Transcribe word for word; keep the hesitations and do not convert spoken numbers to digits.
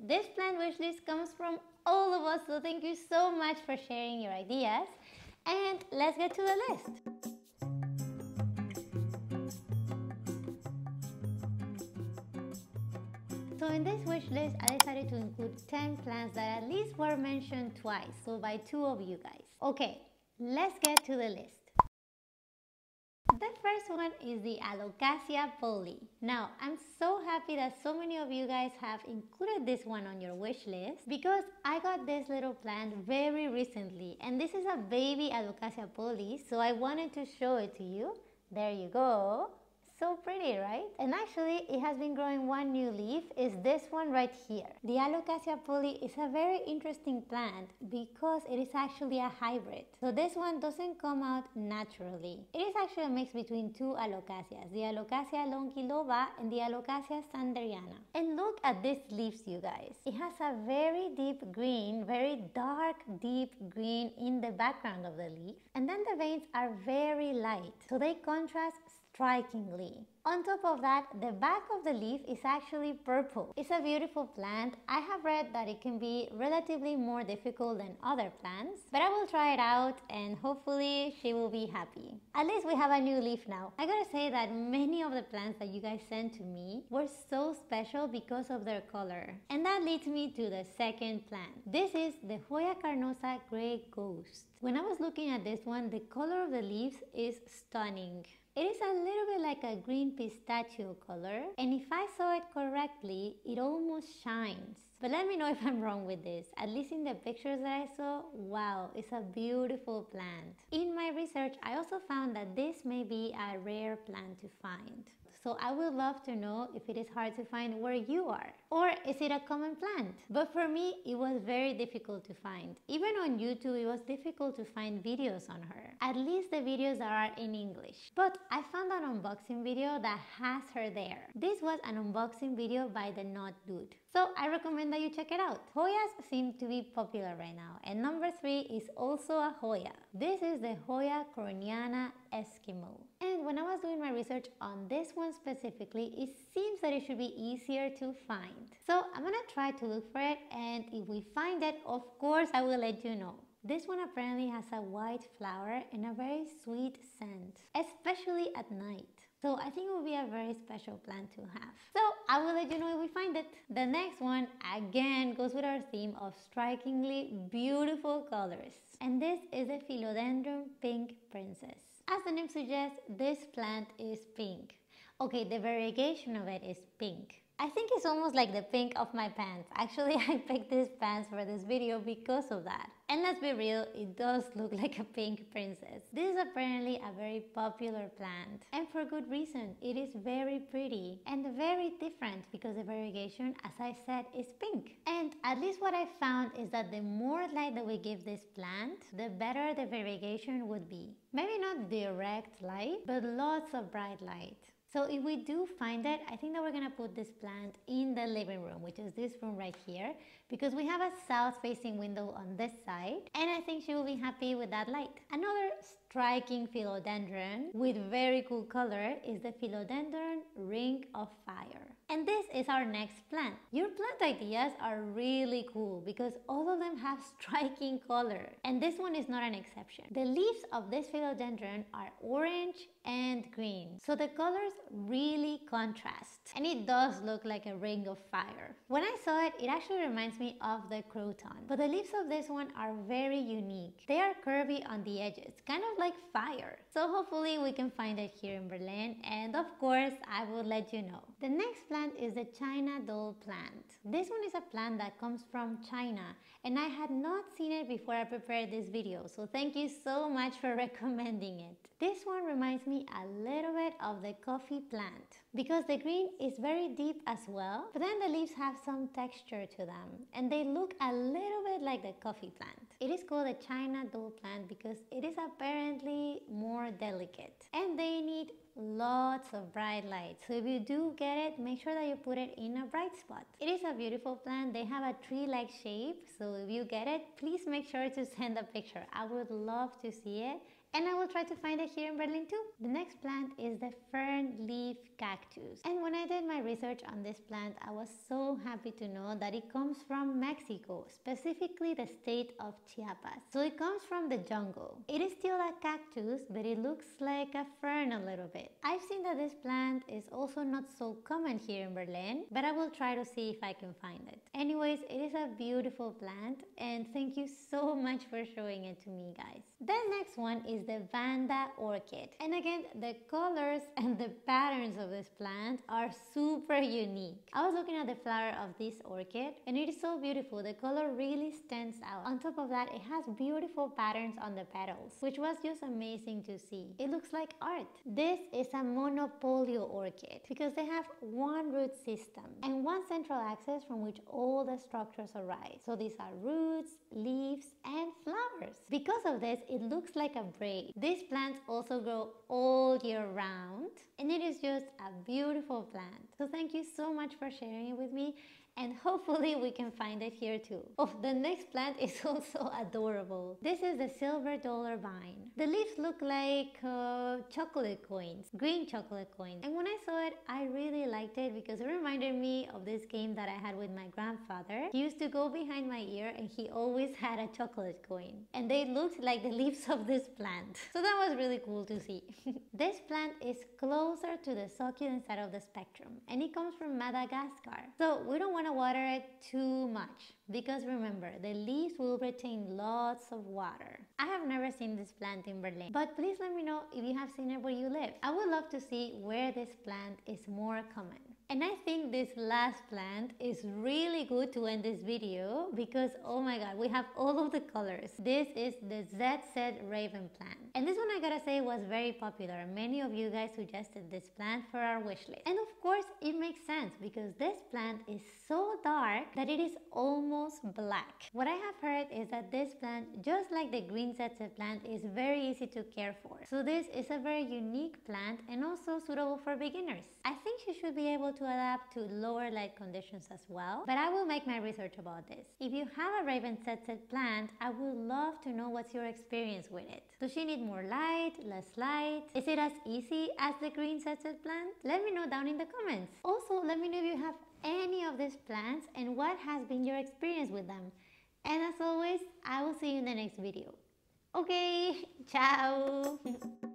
This plant wish list comes from all of us, so thank you so much for sharing your ideas. And let's get to the list. So in this wish list, I decided to include ten plants that at least were mentioned twice, so by two of you guys. Okay, let's get to the list. The first one is the Alocasia Poli. Now, I'm so happy that so many of you guys have included this one on your wish list because I got this little plant very recently, and this is a baby Alocasia Poli, so I wanted to show it to you. There you go. So pretty, right? And actually, it has been growing one new leaf, is this one right here. The Alocasia Poli is a very interesting plant because it is actually a hybrid. So this one doesn't come out naturally. It is actually a mix between two Alocasias, the Alocasia longiloba and the Alocasia sanderiana. And look at these leaves, you guys. It has a very deep green, very dark, deep green in the background of the leaf. And then the veins are very light, so they contrast strikingly. On top of that, the back of the leaf is actually purple. It's a beautiful plant. I have read that it can be relatively more difficult than other plants, but I will try it out and hopefully she will be happy. At least we have a new leaf now. I gotta say that many of the plants that you guys sent to me were so special because of their color. And that leads me to the second plant. This is the Hoya carnosa Grey Ghost. When I was looking at this one, the color of the leaves is stunning. It is a little bit like a green pistachio color, and if I saw it correctly, it almost shines. But let me know if I'm wrong with this. At least in the pictures that I saw, wow, it's a beautiful plant. In my research, I also found that this may be a rare plant to find. So I would love to know if it is hard to find where you are. Or is it a common plant? But for me, it was very difficult to find. Even on YouTube, it was difficult to find videos on her. At least the videos that are in English. But I found an unboxing video that has her there. This was an unboxing video by the Not Dude. So I recommend that you check it out. Hoyas seem to be popular right now. And number three is also a Hoya. This is the Hoya corniana Eskimo. And when I was doing my research on this one specifically, it seems that it should be easier to find. So I'm gonna try to look for it, and if we find it, of course I will let you know. This one apparently has a white flower and a very sweet scent, especially at night. So I think it will be a very special plant to have. So I will let you know if we find it. The next one again goes with our theme of strikingly beautiful colors. And this is the Philodendron Pink Princess. As the name suggests, this plant is pink. Okay, the variegation of it is pink. I think it's almost like the pink of my pants. Actually, I picked these pants for this video because of that. And let's be real, it does look like a pink princess. This is apparently a very popular plant. And for good reason. It is very pretty and very different because the variegation, as I said, is pink. And at least what I found is that the more light that we give this plant, the better the variegation would be. Maybe not direct light, but lots of bright light. So if we do find it, I think that we're gonna put this plant in the living room, which is this room right here, because we have a south-facing window on this side, and I think she will be happy with that light. Another striking philodendron with very cool color is the Philodendron Ring of Fire. And this is our next plant. Your plant ideas are really cool because all of them have striking color, and this one is not an exception. The leaves of this philodendron are orange and green, so the colors really contrast, and it does look like a ring of fire. When I saw it, it actually reminds me of the croton, but the leaves of this one are very unique. They are curvy on the edges, kind of like fire. So hopefully we can find it here in Berlin, and of course I will let you know. The next plant is the China doll plant. This one is a plant that comes from China, and I had not seen it before I prepared this video, so thank you so much for recommending it. This one reminds me a little bit of the coffee plant because the green is very deep as well, but then the leaves have some texture to them and they look a little bit like the coffee plant. It is called a China doll plant because it is apparently more delicate and they need lots of bright light. So if you do get it, make sure that you put it in a bright spot. It is a beautiful plant. They have a tree-like shape, so if you get it, please make sure to send a picture. I would love to see it, and I will try to find it here in Berlin too. The next plant is the fern leaf cactus. And when I did my research on this plant, I was so happy to know that it comes from Mexico, specifically the state of Chiapas. So it comes from the jungle. It is still a cactus, but it looks like a fern a little bit. I've seen that this plant is also not so common here in Berlin, but I will try to see if I can find it. Anyways, it is a beautiful plant, and thank you so much for showing it to me, guys. The next one is the Vanda orchid. And again, the colors and the patterns of this plant are super unique. I was looking at the flower of this orchid, and it is so beautiful. The color really stands out. On top of that, it has beautiful patterns on the petals, which was just amazing to see. It looks like art. This is a monopolio orchid because they have one root system and one central axis from which all the structures arise. So these are roots, leaves, and flowers. Because of this, it looks like a braid. These plants also grow all year round, and it is just a beautiful plant. So thank you so much for sharing it with me, and hopefully we can find it here too. Oh, the next plant is also adorable. This is the silver dollar vine. The leaves look like uh, chocolate coins, green chocolate coins. And when I saw it, I really liked it because it reminded me of this game that I had with my grandfather. He used to go behind my ear and he always had a chocolate coin. And they looked like the leaves of this plant. So that was really cool to see. This plant is closer to the succulent side of the spectrum, and it comes from Madagascar. So we don't want to water it too much because remember, the leaves will retain lots of water. I have never seen this plant in Berlin, but please let me know if you have seen it where you live. I would love to see where this plant is more common. And I think this last plant is really good to end this video because, oh my god, we have all of the colors. This is the Z Z Raven plant. And this one, I gotta say, was very popular. Many of you guys suggested this plant for our wish list. And of course, it makes sense because this plant is so dark that it is almost black. What I have heard is that this plant, just like the green Z Z plant, is very easy to care for. So this is a very unique plant and also suitable for beginners. I think you should be able to adapt to lower light conditions as well, but I will make my research about this. If you have a Raven Z Z plant, I would love to know what's your experience with it. Does she need more light, less light? Is it as easy as the green Z Z plant? Let me know down in the comments. Also, let me know if you have any of these plants and what has been your experience with them. And as always, I will see you in the next video. Okay, ciao!